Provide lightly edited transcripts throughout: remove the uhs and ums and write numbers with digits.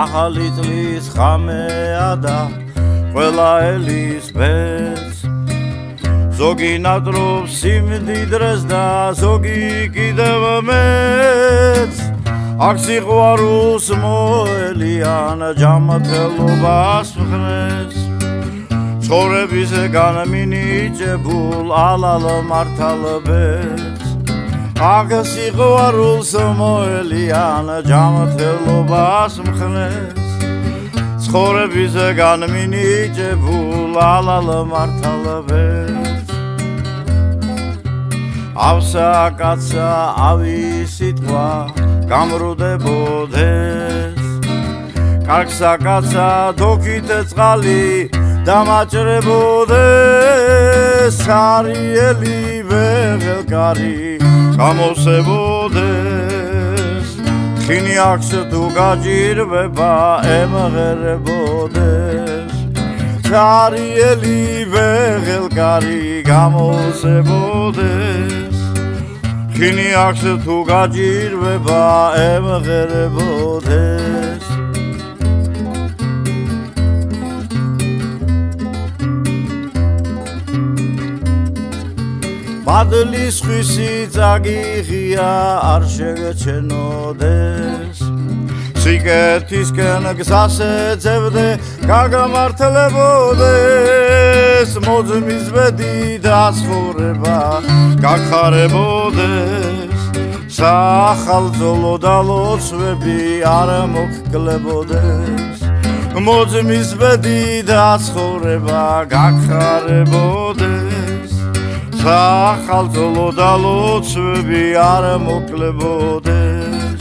ახალი წლის ღამეა და ყველა ელის ბედს ზოგი ნატრობს სიმდიდრეს და ზოგი კიდევ მეც აქ სიყვარულს მოელიან ჯამათელობას მხნეს ცხოვრებისგან მინიჭებულ ალალ მართალ ბედს აქ სიყვარულს მოელიან ჯამათელობას მხნეს ცხოვრებისგან მინიჭებულ ალალ მართალ ბედს ავსა კაცა ავი სიტყვა გამრუდებოდეს კარგსა კაცა დოქით წყალი დამაჭრებოდეს არიელი ვეღელკარი გამოსებოდეს ხინი აქვს თუ გაჭირვება ემღერებოდეს არიელი ვეღელკარი გამოსებოდეს ხინი აქვს თუ გაჭირვება ემღერებოდეს მადლის ხვისი წაგიღია არ შეგეჩენოდეს სიკეთისკენ გზას ეძებდე გაგამართლებოდეს მოძმის ბედი დაცხოვრება გახარებოდეს სახალწოლო და ლოცვები არ მოგკლებოდეს მოძმის ბედი დაცხოვრება გახარებოდეს სახალწოლო და ლოცვები არ მოგკლებოდეს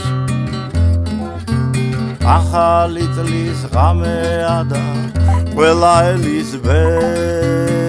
ახალი წლის ღამეა და ყველა ელის ბედს